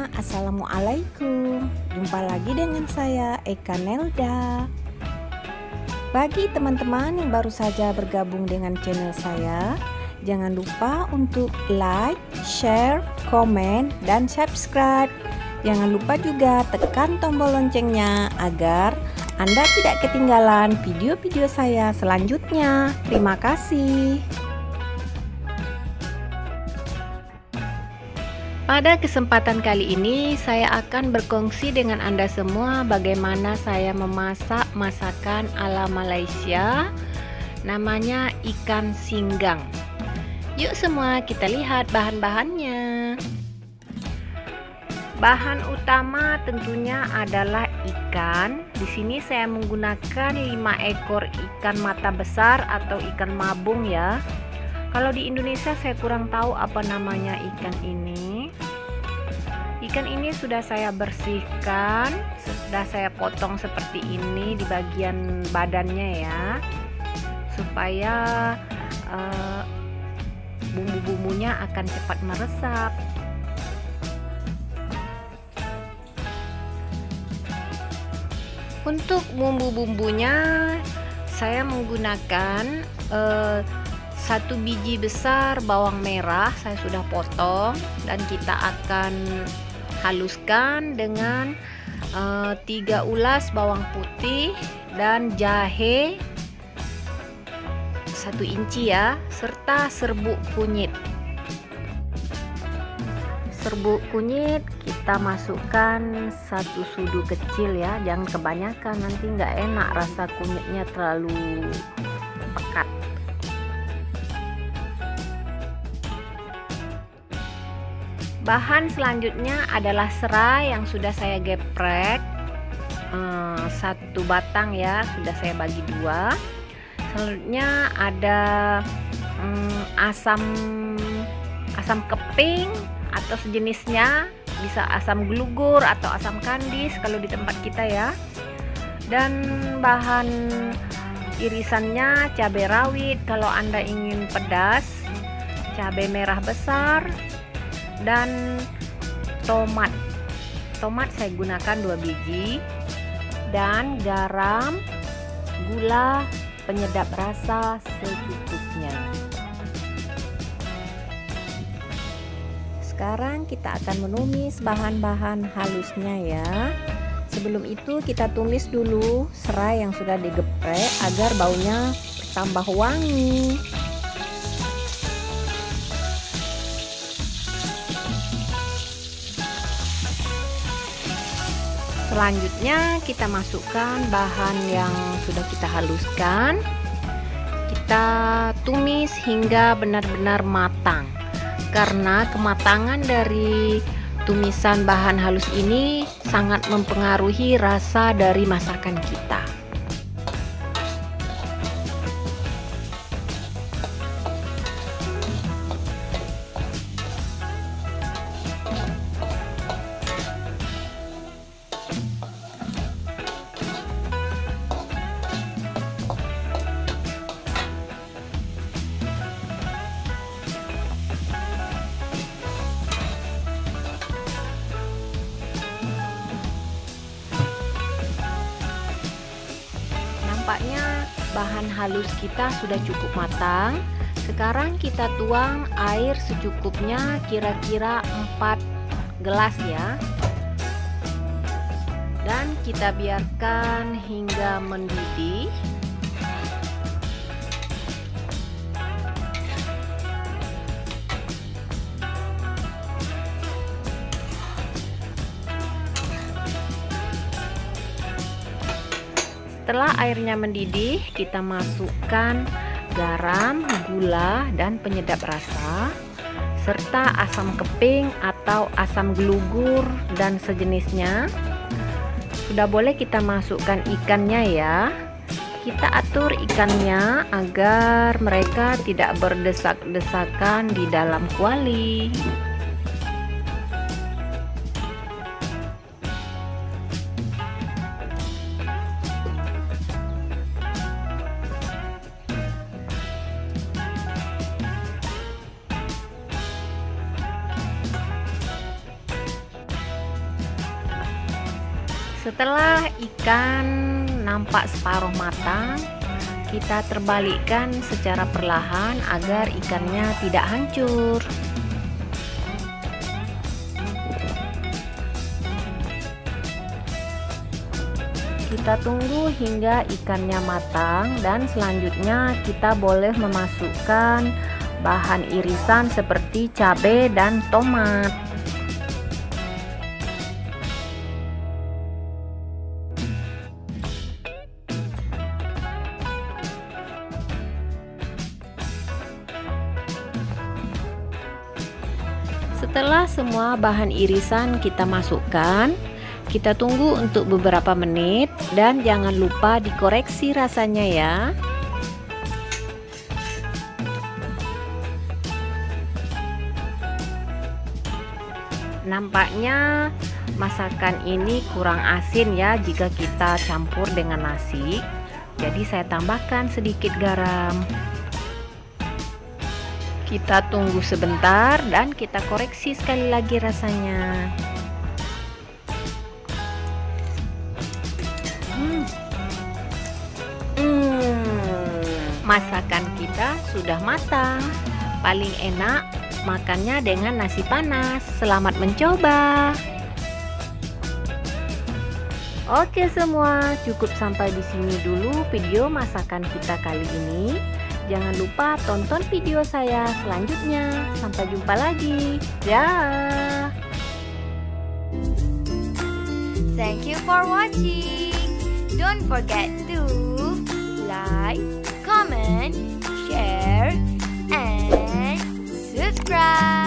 Assalamualaikum. Jumpa lagi dengan saya Eka Nelda. Bagi teman-teman yang baru saja bergabung dengan channel saya, jangan lupa untuk like, share, komen, dan subscribe. Jangan lupa juga tekan tombol loncengnya agar Anda tidak ketinggalan video-video saya selanjutnya. Terima kasih. Pada kesempatan kali ini saya akan berkongsi dengan Anda semua bagaimana saya memasak masakan ala Malaysia, namanya ikan singgang. Yuk semua kita lihat bahan-bahannya. Bahan utama tentunya adalah ikan. Di sini saya menggunakan 5 ekor ikan mata besar atau ikan mabung ya. Kalau di Indonesia saya kurang tahu apa namanya ikan ini. Ikan ini sudah saya bersihkan, sudah saya potong seperti ini di bagian badannya ya, supaya bumbu-bumbunya akan cepat meresap. Untuk bumbu-bumbunya saya menggunakan 1 biji besar bawang merah, saya sudah potong, dan kita akan haluskan dengan 3 ulas bawang putih dan jahe 1 inci ya, serta serbuk kunyit. Serbuk kunyit kita masukkan 1 sudu kecil ya, jangan kebanyakan, nanti nggak enak, rasa kunyitnya terlalu pekat. Bahan selanjutnya adalah serai yang sudah saya geprek 1 batang ya, sudah saya bagi 2. Selanjutnya ada asam keping atau sejenisnya, bisa asam glugur atau asam kandis kalau di tempat kita ya. Dan bahan irisannya cabai rawit kalau Anda ingin pedas, cabai merah besar, dan tomat saya gunakan 2 biji, dan garam, gula, penyedap rasa secukupnya. Sekarang kita akan menumis bahan-bahan halusnya ya. Sebelum itu kita tumis dulu serai yang sudah digeprek agar baunya bertambah wangi. Selanjutnya kita masukkan bahan yang sudah kita haluskan. Kita tumis hingga benar-benar matang. Karena kematangan dari tumisan bahan halus ini sangat mempengaruhi rasa dari masakan kita. Nampaknya bahan halus kita sudah cukup matang. Sekarang kita tuang air secukupnya, kira-kira 4 gelas ya. Dan kita biarkan hingga mendidih. Setelah airnya mendidih, kita masukkan garam, gula, dan penyedap rasa, serta asam keping atau asam glugur dan sejenisnya. Sudah boleh kita masukkan ikannya ya. Kita atur ikannya agar mereka tidak berdesak-desakan di dalam kuali. Setelah ikan nampak separuh matang, kita terbalikkan secara perlahan agar ikannya tidak hancur. Kita tunggu hingga ikannya matang dan selanjutnya kita boleh memasukkan bahan irisan seperti cabai dan tomat. Setelah semua bahan irisan kita masukkan, kita tunggu untuk beberapa menit dan jangan lupa dikoreksi rasanya ya. Nampaknya masakan ini kurang asin ya jika kita campur dengan nasi. Jadi saya tambahkan sedikit garam. Kita tunggu sebentar dan kita koreksi sekali lagi rasanya. Masakan kita sudah matang. Paling enak makannya dengan nasi panas. Selamat mencoba. Oke semua, cukup sampai di sini dulu video masakan kita kali ini. Jangan lupa tonton video saya selanjutnya. Sampai jumpa lagi. Dah. Thank you for watching. Don't forget to like, comment, share, and subscribe.